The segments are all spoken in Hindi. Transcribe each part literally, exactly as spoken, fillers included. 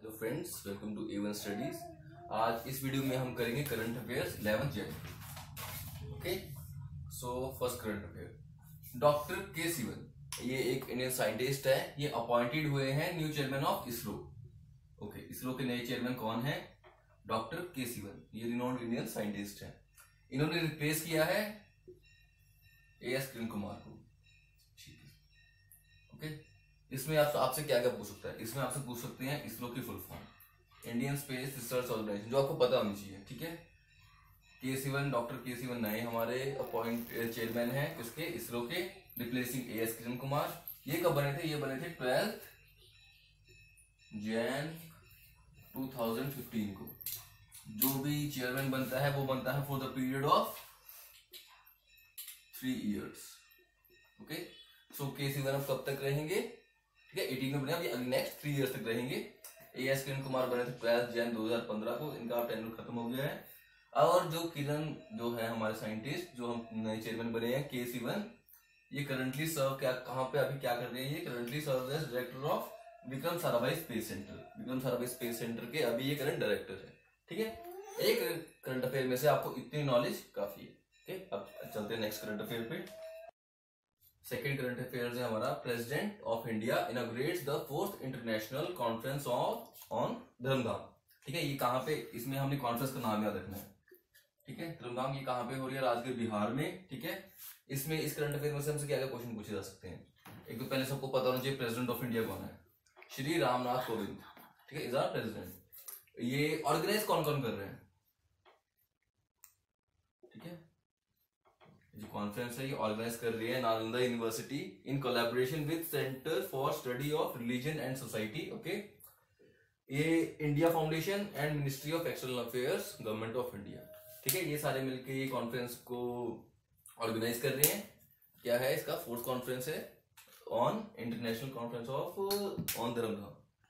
Hello friends, welcome to A one studies. आज इस वीडियो में हम करेंगे current affairs eleventh January. Okay, so first current affair, doctor K Sivan ये एक इंडियन साइंटिस्ट है। ये अपॉइंटेड हुए हैं new chairman of ISRO. Okay, ISRO के नए चेयरमैन कौन है? Doctor K Sivan. ये रिनोन्ड इंडियन साइंटिस्ट है। इन्होंने रिप्लेस किया है ए एस किरण कुमार को। ठीक है, ओके। इसमें आप आपसे क्या क्या पूछ सकता है? इसमें आपसे पूछ सकते हैं इसरो की full form, Indian space research organisation, जो आपको पता होनी चाहिए। ठीक है, के सिवन, डॉक्टर के सिवन नए हमारे अपॉइंट चेयरमैन हैं किसके? इसरो के, replacing A S Kiran Kumar. ये कब बने थे? ये बने थे twelfth Jan two thousand fifteen को। जो भी चेयरमैन बनता है वो बनता है for the period of three years. Okay, so K Sivan अब कब तक रहेंगे? ठीक है, एटीन में बने, अब नेक्स्ट थ्री इयर्स तक रहेंगे। ए एस किरण कुमार बने थे ट्वेल्थ जैन दो हजार पंद्रह को, इनका टेन्योर खत्म हो गया है। और जो किरण जो है हमारे साइंटिस्ट, जो हम नए चेयरमैन बने हैं के सिवन, ये करंटली सर्व क्या कहाँ पे अभी क्या कर रहे हैं? ये currently serve as director of Vikram Sarabhai space centre. Vikram Sarabhai space centre के अभी ये करंट डायरेक्टर है। ठीक है, एक करंट अफेयर में से आपको इतनी नॉलेज काफी है। ठीक, अब चलते हैं नेक्स्ट करंट अफेयर पे। सेकेंड करंट अफेयर्स है हमारा, president of India inaugurates the fourth international conference of on Dharma Dhamma. ठीक है, ये कहाँ पे? इसमें हमने कॉन्फ्रेंस का नाम याद रखना है। ठीक है, धर्मधाम ये कहाँ पे हो रही है? राजगीर, बिहार में। ठीक है, इसमें इस करंट अफेयर में से हमसे क्या क्या क्वेश्चन पूछे जा सकते हैं? एक तो पहले सबको पता होना चाहिए प्रेसिडेंट ऑफ इंडिया कौन है? श्री रामनाथ कोविंद। ठीक है, इज आवर प्रेसिडेंट। ये ऑर्गेनाइज कौन कौन कर रहे हैं? ठीक है, जो कॉन्फ्रेंस है ये ऑर्गेनाइज कर रही है Nalanda university in collaboration with centre for study of religion and society. Okay, ये India foundation and ministry of external affairs, government of India. ठीक है, ये सारे मिलकर ये कॉन्फ्रेंस को ऑर्गेनाइज कर रहे हैं। क्या है इसका? फोर्थ कॉन्फ्रेंस है on international conference of on Dharma Dhamma.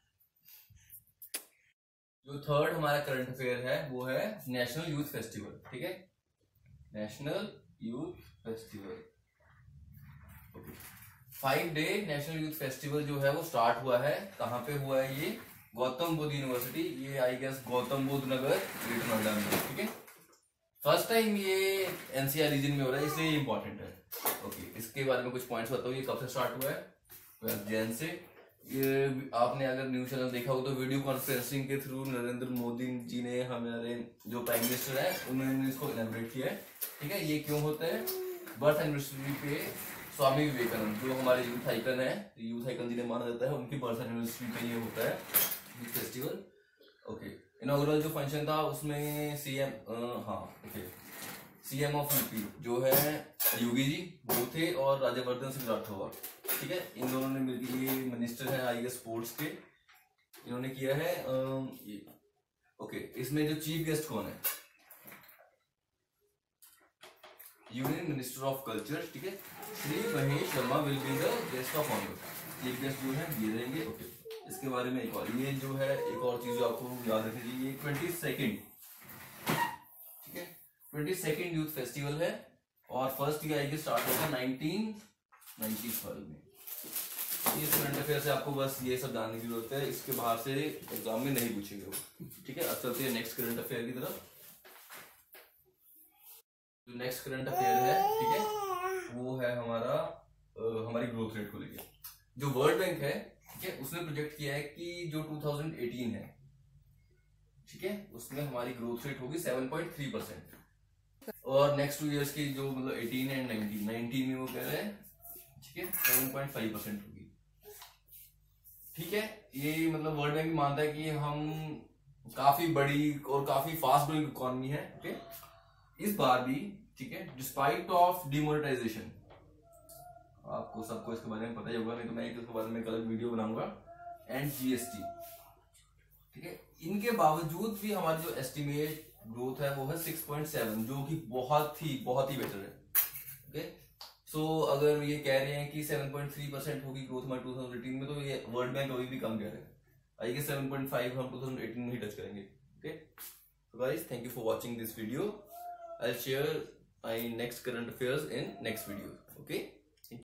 जो थर्ड हमारा करंट अफेयर है वो है नेशनल यूथ फेस्टिवल। ठीक है, national youth festival. Okay, five day national youth festival जो है वो स्टार्ट हुआ है। कहाँ पे हुआ है ये? गौतम बुद्ध यूनिवर्सिटी, ये I guess Gautam Buddha Nagar, greater Noida में। ठीक है, फर्स्ट टाइम ये एनसीआर रीजन में हो रहा है, इसलिए ये इंपॉर्टेंट है। ओके, इसके बारे में कुछ पॉइंट्स बताओ। ये कब से स्टार्ट हुआ है? ट्वेल्थ जैन से। ये आपने अगर न्यूज चैनल देखा हो तो वीडियो कॉन्फ्रेंसिंग के थ्रू नरेंद्र मोदी जी ने, हमारे जो प्राइम मिनिस्टर है, उन्होंने इसको इनॉग्रेट किया है। ठीक है, ये क्यों होता है? बर्थ एनिवर्सरी पे स्वामी विवेकानंद, जो हमारे यूथ आइकन है, यूथ आइकन जिन्हें माना जाता है, उनकी बर्थ एनिवर्सरी पे ये होता है फेस्टिवल। ओके, इनॉग्रेशन जो फंक्शन था उसमें सीएम, हाँ ओके, सीएम ऑफ यूपी जो है योगी जी वो थे, और राज्यवर्धन सिंह राठौर। ठीक है, इन दोनों ने मिलकर, ये मिनिस्टर है आई गेस स्पोर्ट्स के, इन्होंने किया है ये। ओके, इसमें जो चीफ गेस्ट कौन है? Union minister of culture. ठीक है, Shri Mahesh Sharma will be the guest of honour. Chief guest जो है ये रहेंगे। ओके, इसके बारे में एक और, ये जो है एक और चीज जो आपको याद रखनी चाहिए, ये ट्वेंटी सेकेंड ठीक है, ट्वेंटी सेकेंड यूथ फेस्टिवल है, और फर्स्ट ये आएगी स्टार्ट होगा नाइनटीन नाइनटी फाइव में। इस करंट अफेयर से आपको बस ये सब जानने की जरूरत है, इसके बाहर से एग्जाम में नहीं पूछेंगे वो। ठीक है, अब चलते हैं नेक्स्ट करंट अफेयर की तरफ। जो नेक्स्ट करंट अफेयर है, ठीक है, वो है हमारा आ, हमारी ग्रोथ रेट को लेकर। जो वर्ल्ड बैंक है, ठीक है, उसने प्रोजेक्ट किया है कि जो टू थाउजेंड एटीन है, ठीक है, उसमें हमारी ग्रोथ रेट होगी सेवन पॉइंट थ्री परसेंट, और नेक्स्ट टू इयर्स की जो मतलब एटीन एंड नाइनटीन नाइनटीन में वो कह रहे हैं, ठीक है, सेवन पॉइंट फाइव परसेंट होगी। ठीक है, ये मतलब वर्ल्ड बैंक मानता है कि हम काफी बड़ी और काफी फास्ट ग्रोइंग इकोनॉमी है। ओके, इस बार भी, ठीक है, डिस्पाइट ऑफ डिमोनेटाइजेशन, आपको सबको इसके बारे में पता ही होगा, नहीं तो मैं इसके बारे में कल वीडियो बनाऊंगा, एंड जीएसटी। ठीक है, इनके बावजूद भी हमारी जो एस्टिमेट ग्रोथ है वो है सिक्स पॉइंट सेवन, जो कि बहुत ही बहुत ही बेटर है। ओके, सो so, अगर ये कह रहे हैं कि सेवन पॉइंट थ्री परसेंट होगी ग्रोथ हमारे टू थाउजेंड एटीन में, तो ये वर्ल्ड बैंक अभी भी कम कह रहे हैं। I guess seven point five हम टू थाउजेंड एटीन में ही टच करेंगे। Okay, so guys, thank you for watching this video. I will share my next current affairs in next video. Okay.